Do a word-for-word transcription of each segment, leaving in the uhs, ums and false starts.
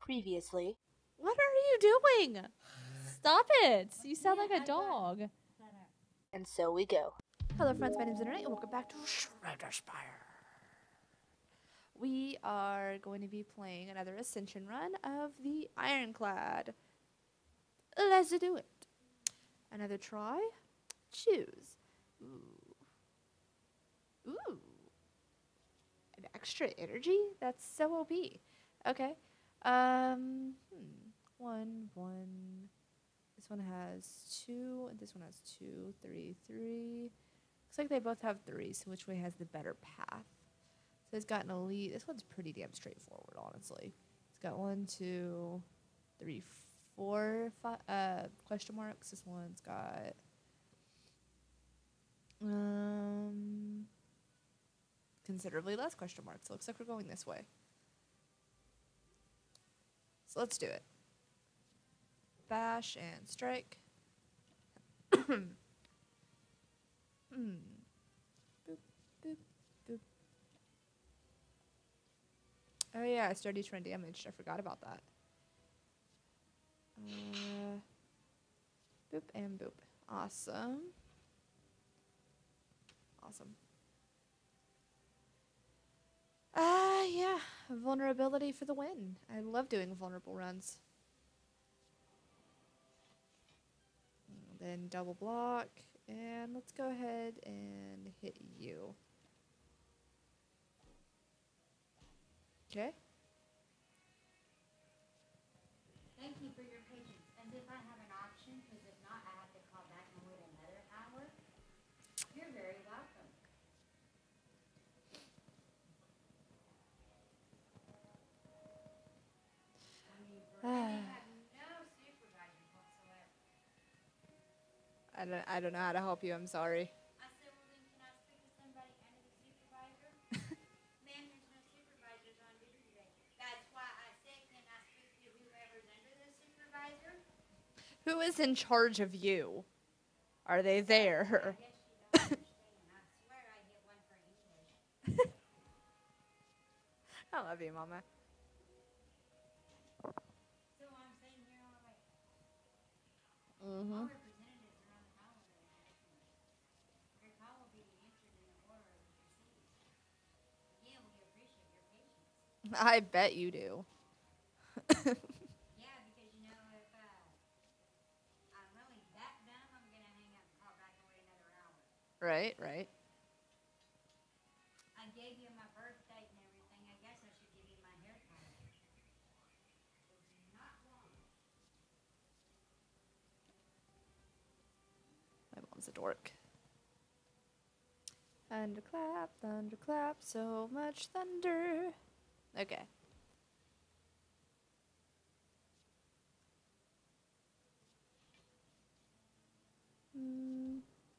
Previously. What are you doing? Stop it! You sound like a dog. And so we go. Hello friends, my name is Lunernight and welcome back to Spire. We are going to be playing another Ascension run of the Ironclad. Let's do it. Another try. Choose. Ooh. Ooh. An extra energy? That's so O P. Okay. Um, hmm. One, one. This one has two, and this one has two, three, three. Looks like they both have three, so which way has the better path? So it's got an elite. This one's pretty damn straightforward, honestly. It's got one, two, three, four, five, uh, question marks. This one's got, um, considerably less question marks. It looks like we're going this way. So let's do it. Bash and strike. hmm. Boop, boop, boop. Oh yeah, I started each run damaged. I forgot about that. Uh, boop and boop. Awesome. Awesome. Ah, uh, yeah. Vulnerability for the win. I love doing vulnerable runs. Then double block, and let's go ahead and hit you. Okay. Thank you for your patience. And if I have an option, because if not, I have to call back and wait another hour. You're very welcome. I mean, for Ah. and they have no supervisors whatsoever. I don't, I don't know how to help you. I'm sorry. I said, well, then can I speak to somebody under the supervisor? Ma'am, there's no supervisors on duty today. That's why I said, can I speak to whoever's under the supervisor? Who is in charge of you? Are they there? I guess you don't understand. I swear I hit one for English. I love you, Mama. So I'm sitting here all like, Mm-hmm. all representatives are on the call today. Your call will be answered in the order it was received. Again, we appreciate your patience. I bet you do. Yeah, because you know, if uh, I'm really that dumb, I'm going to hang up and call back and wait another hour. Right, right. I gave you my birth date and everything. I guess I should give you my haircut. It's not long. My mom's a dork. Thunderclap, thunderclap, so much thunder. Okay. Mm.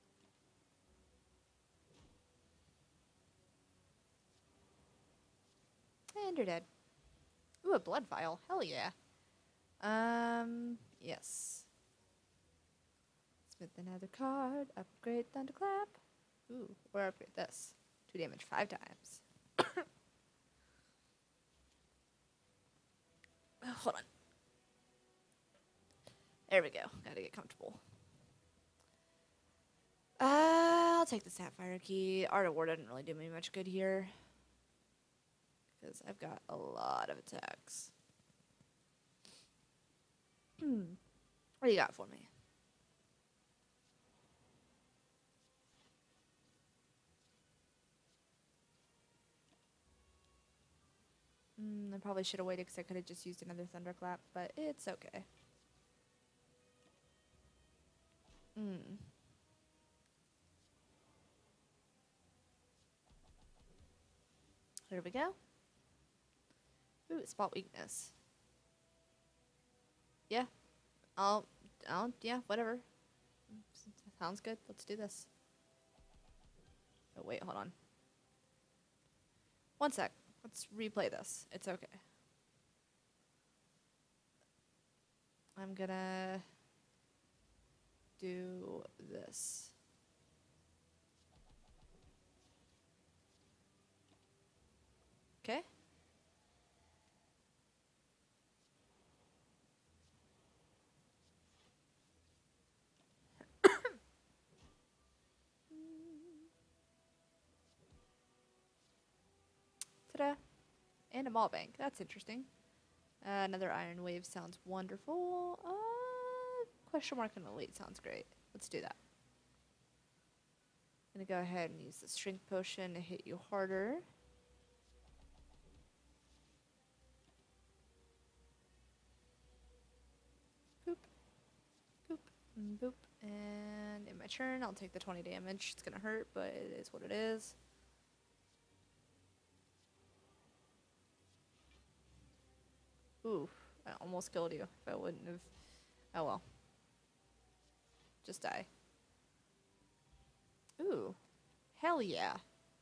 And you're dead. Ooh, a blood vial. Hell yeah. Um, yes. Smith another card. Upgrade thunderclap. Ooh, or upgrade this. Two damage five times. Oh, hold on. There we go. Gotta get comfortable. Uh, I'll take the Sapphire Key. Art of War doesn't really do me much good here. Because I've got a lot of attacks. Hmm. What do you got for me? Mm, I probably should have waited because I could have just used another Thunderclap, but it's okay. Mm. There we go. Ooh, spot weakness. Yeah. I'll, I'll, yeah, whatever. Sounds good. Let's do this. Oh, wait, hold on. One sec. Let's replay this. It's okay. I'm gonna do this. Okay. Ta-da! And a mall bank. That's interesting. Uh, another iron wave sounds wonderful. Uh, question mark and elite sounds great. Let's do that. I'm gonna go ahead and use the strength potion to hit you harder. Boop. Boop. And boop. And in my turn, I'll take the twenty damage. It's gonna hurt, but it is what it is. Ooh, I almost killed you. If I wouldn't have... Oh well. Just die. Ooh. Hell yeah.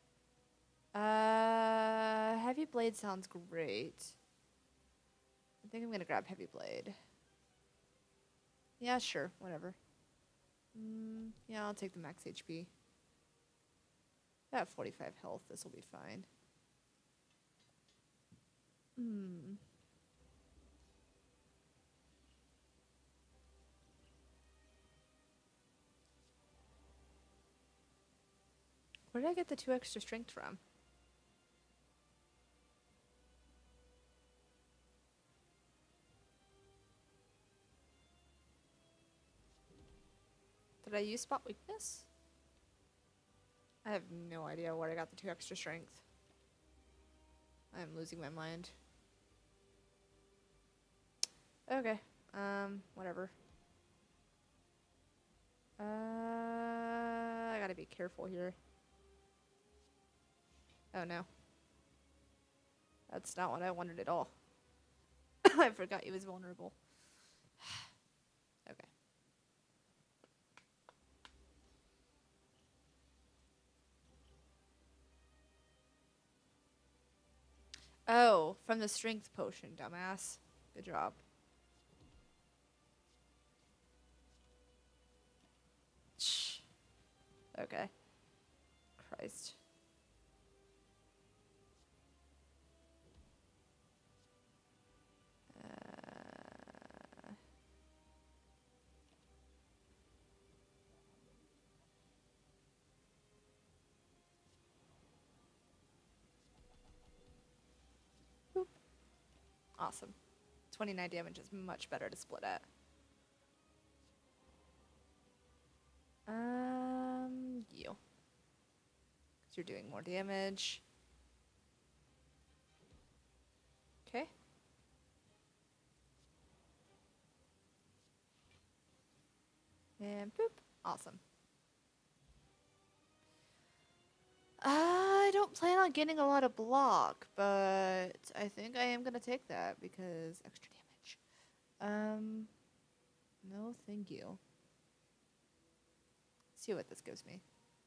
Uh, Heavy Blade sounds great. I think I'm gonna grab Heavy Blade. Yeah, sure. Whatever. Mm, yeah, I'll take the max H P. I have forty-five health. This will be fine. Hmm. Where did I get the two extra strength from? Did I use spot weakness? I have no idea where I got the two extra strength. I'm losing my mind. Okay. Um, whatever. Uh, I gotta be careful here. Oh no. That's not what I wanted at all. I forgot he was vulnerable. Okay. Oh, from the strength potion, dumbass. Good job. Shh. Okay. Christ. Uh, boop. Awesome. twenty-nine damage is much better to split at. Um, you. Because you're doing more damage. Okay. And boop. Awesome. I don't plan on getting a lot of block, but I think I am going to take that because extra damage. Um, no, thank you. Let's see what this gives me.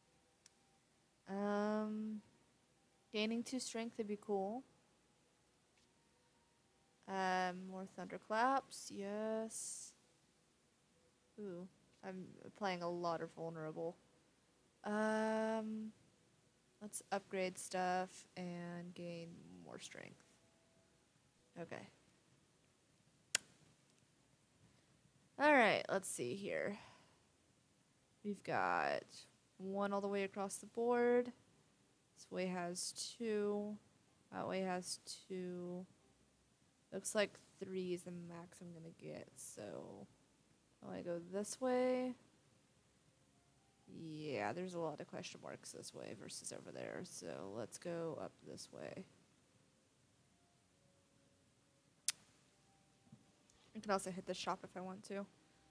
Um, gaining two strength would be cool. Um, more thunderclaps, yes. Ooh, I'm playing a lot of vulnerable. Um, let's upgrade stuff and gain more strength. Okay. Alright, let's see here. We've got one all the way across the board. This way has two. That way has two. Looks like three is the max I'm gonna get, so I want to go this way. Yeah, there's a lot of question marks this way versus over there, so let's go up this way. I can also hit the shop if I want to.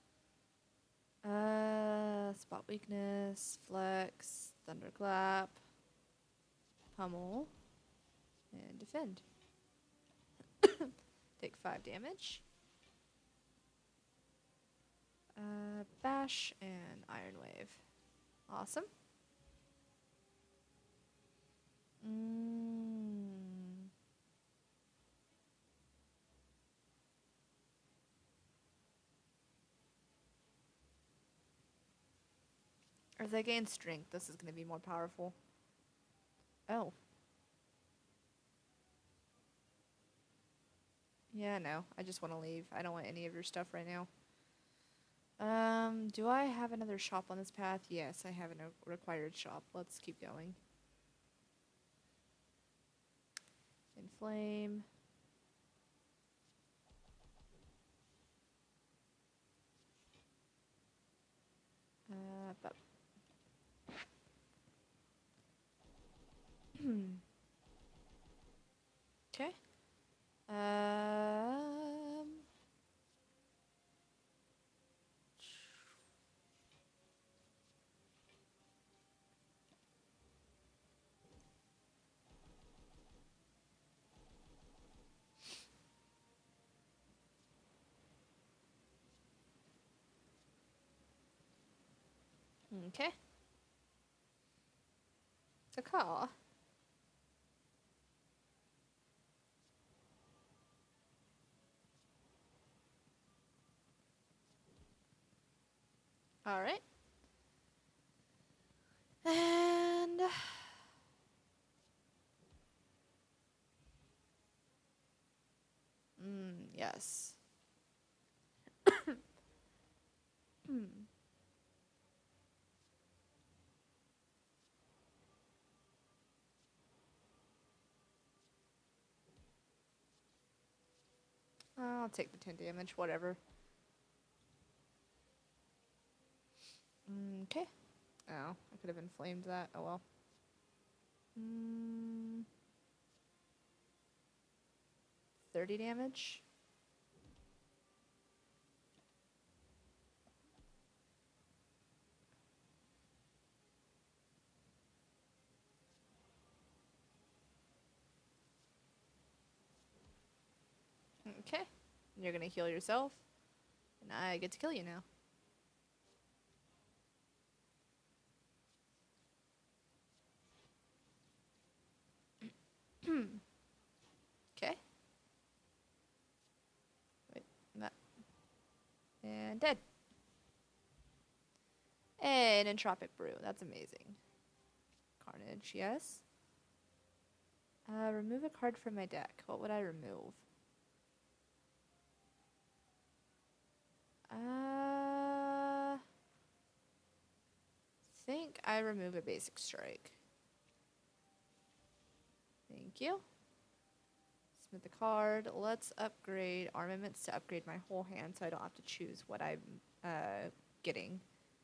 Uh, spot weakness, flex, thunderclap, pummel, and defend. Take five damage. Uh, bash and iron wave. Awesome. Mm. As I gain strength, this is going to be more powerful. Oh. Yeah, no. I just want to leave. I don't want any of your stuff right now. Um, do I have another shop on this path? Yes, I have a required shop. Let's keep going. Inflame. Uh, but okay. Um. Okay. It's a call. All right. And mm, yes. Hmm. I'll take the ten damage, whatever. Okay. Oh, I could have inflamed that. Oh well. Mm, thirty damage. Okay. You're gonna heal yourself. And I get to kill you now. Okay. Wait, that. And dead. An entropic brew. That's amazing. Carnage, yes. Uh, remove a card from my deck. What would I remove? Uh, think I remove a basic strike. Thank you. Submit the card. Let's upgrade armaments to upgrade my whole hand so I don't have to choose what I'm uh, getting.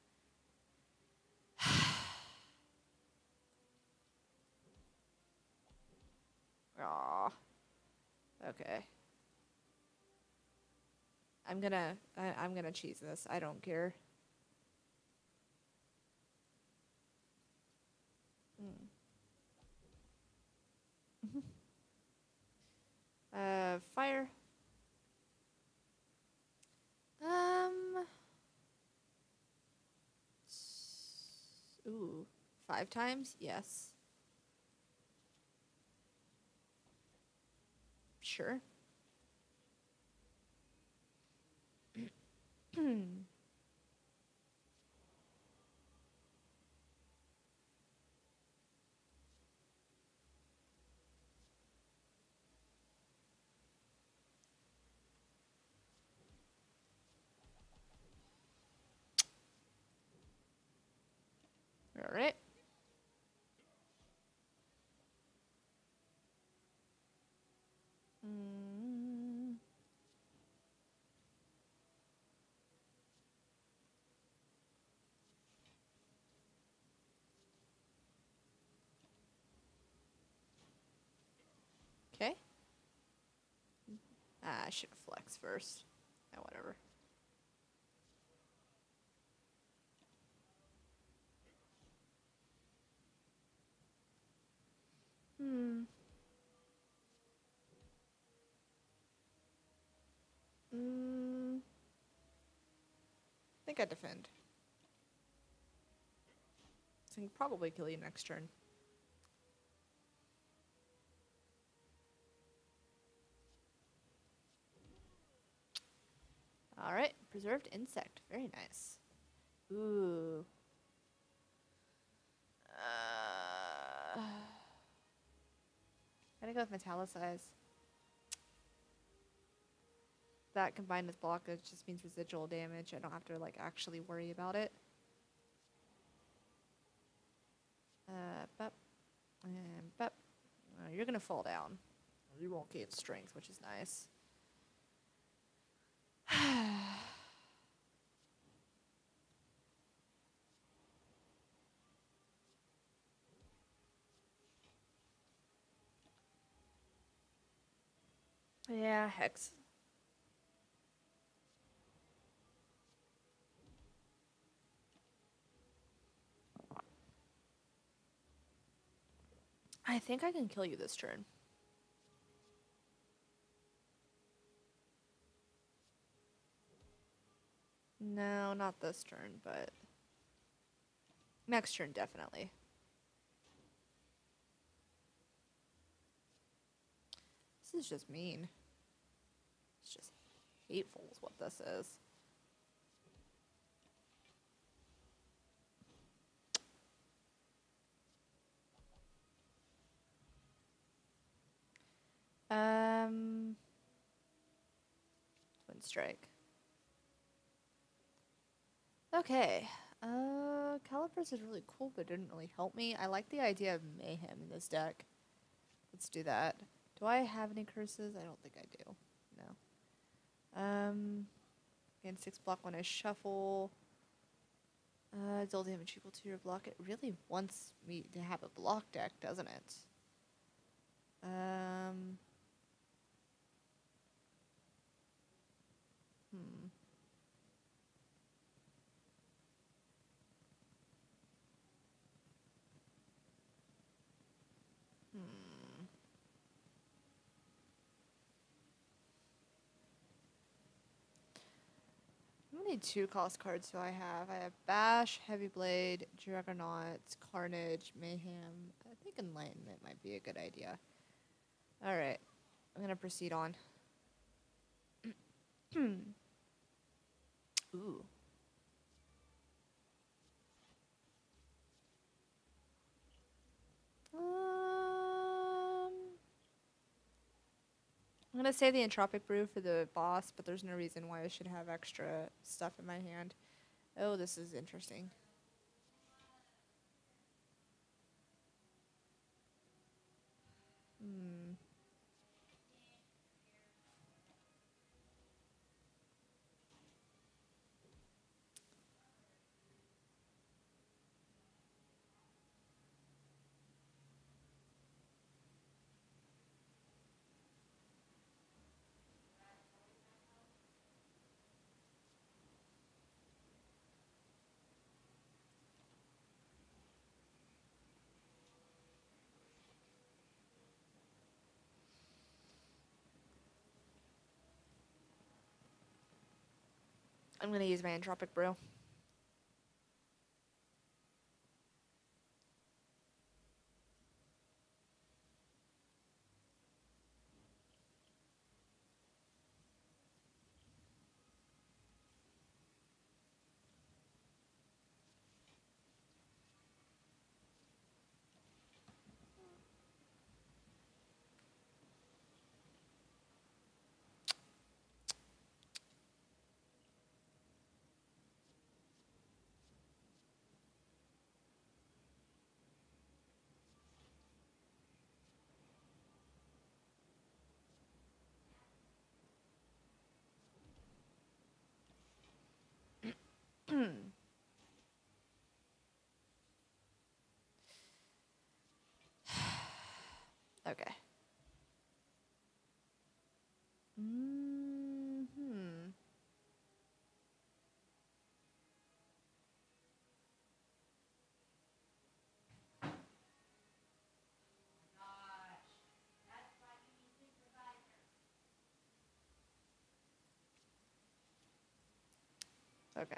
Aw. Okay. I'm gonna, I, I'm gonna cheese this. I don't care. Mm. uh, fire. Um. s- Ooh, five times? Yes. Sure. All right. Mm. Okay. Ah, I should have flexed first. Oh, whatever. Hmm. Mm. I think I defend. So I can probably kill you next turn. All right. Preserved insect. Very nice. Ooh. Uh, gotta go with metallicize. That combined with blockage just means residual damage. I don't have to like actually worry about it. Uh, bup. And bup. Uh, you're gonna fall down. you won't gain strength, which is nice. Yeah, Hex. I think I can kill you this turn. No, not this turn, but next turn definitely. This is just mean. It's just hateful is what this is. Um, Twin Strike. Okay. Uh, Calipers is really cool, but didn't really help me. I like the idea of Mayhem in this deck. Let's do that. Do I have any curses? I don't think I do. No. Um, again, six block when I shuffle. Uh, deal damage equal to your block. It really wants me to have a block deck, doesn't it? Um. Hmm. Hmm. How many two cost cards do I have? I have Bash, Heavy Blade, Juggernaut, Carnage, Mayhem. I think Enlightenment might be a good idea. Alright. I'm gonna proceed on. Ooh. Um, I'm gonna say the Entropic Brew for the boss, but there's no reason why I should have extra stuff in my hand. Oh, this is interesting. Hmm. I'm gonna use my Entropic Brew. Okay. Mm-hmm. Okay.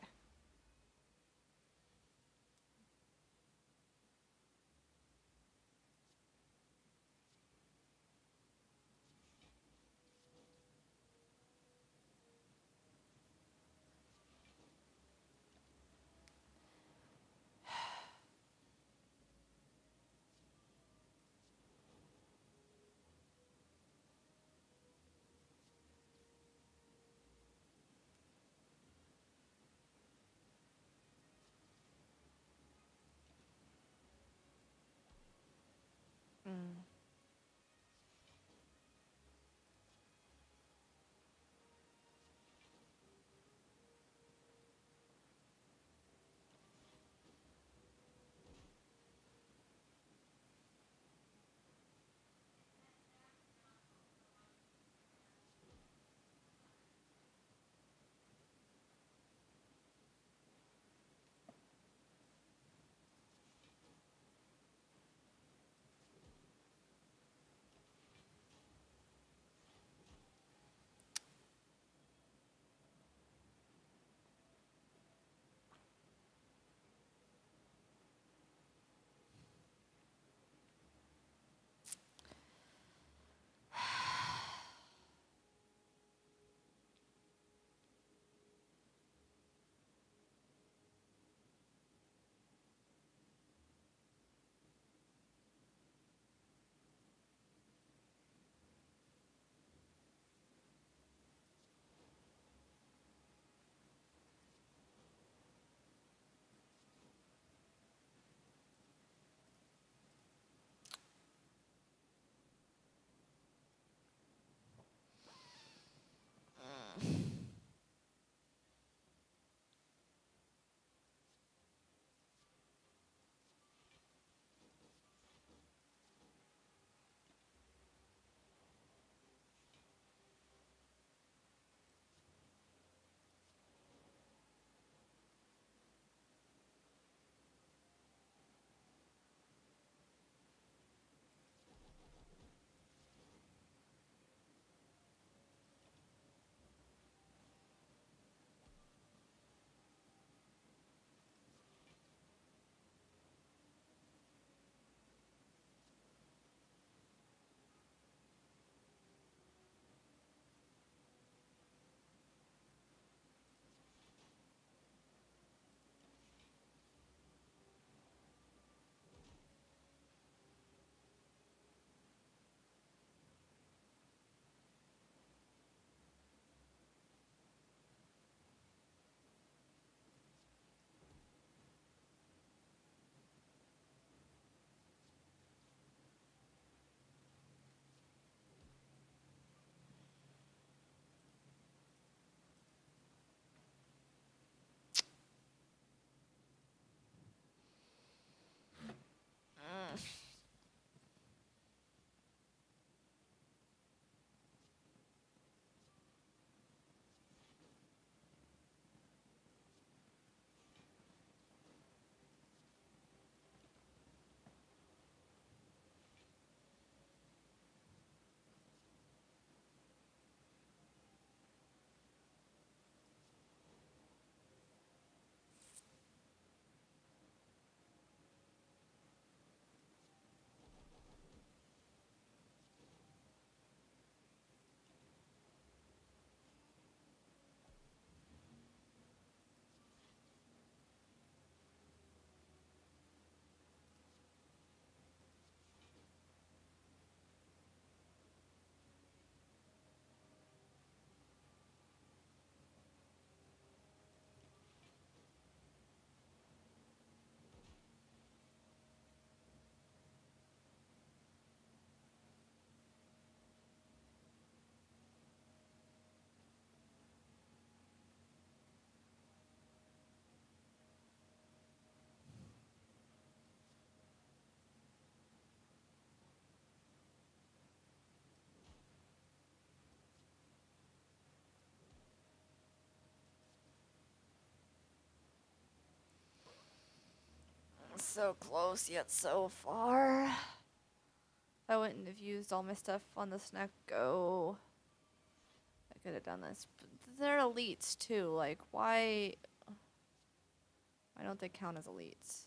so close yet so far. I wouldn't have used all my stuff on the snack go. I could have done this. But they're elites too. Like, why? Why don't they count as elites?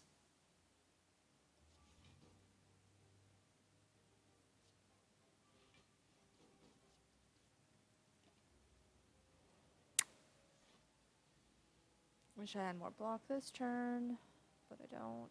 Wish I had more block this turn, but I don't.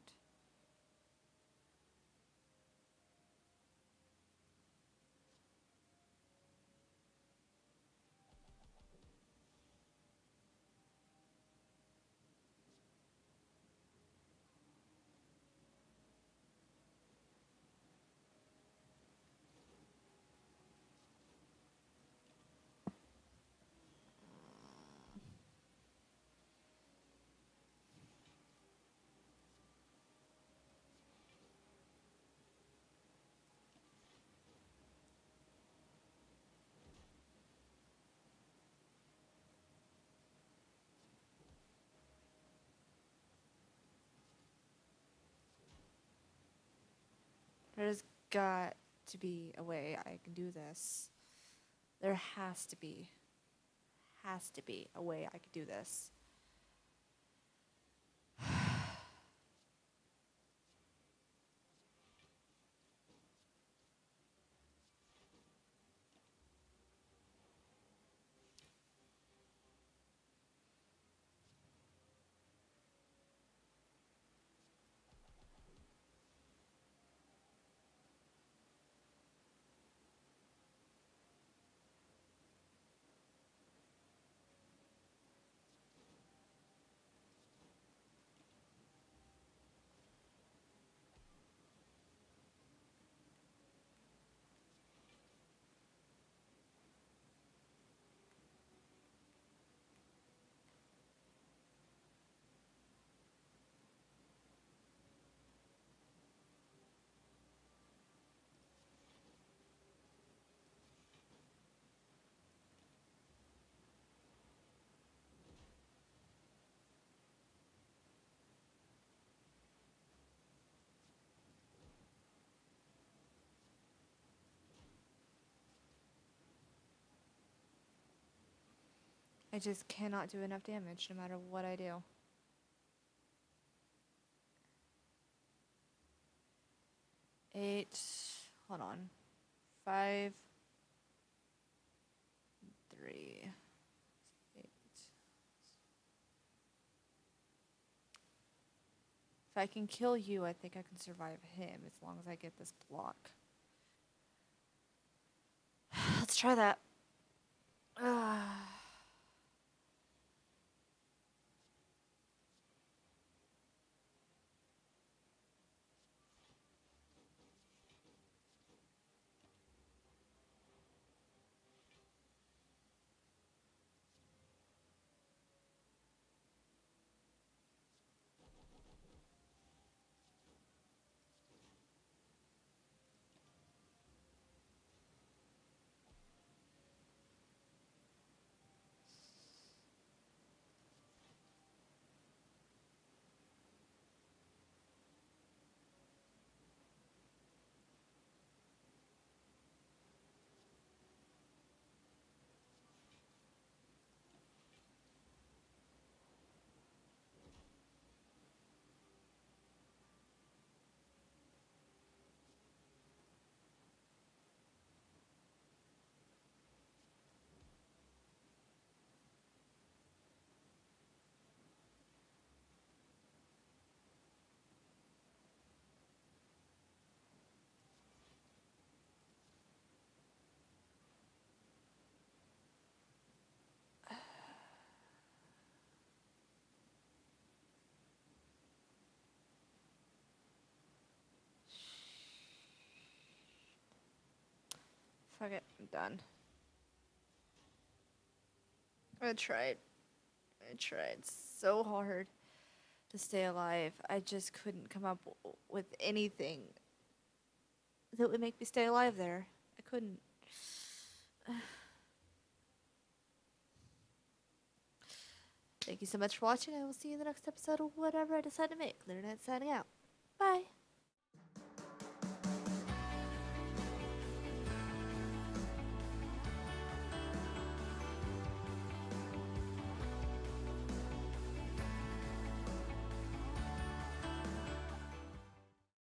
There's got to be a way I can do this. There has to be. Has to be a way I could do this. I just cannot do enough damage no matter what I do. Eight, hold on. Five, three, eight. If I can kill you, I think I can survive him as long as I get this block. Let's try that. Ah. Fuck it, I'm done. I tried. I tried so hard to stay alive. I just couldn't come up w- with anything that would make me stay alive there. I couldn't. Thank you so much for watching. I will see you in the next episode of whatever I decide to make. Lunernight signing out. Bye.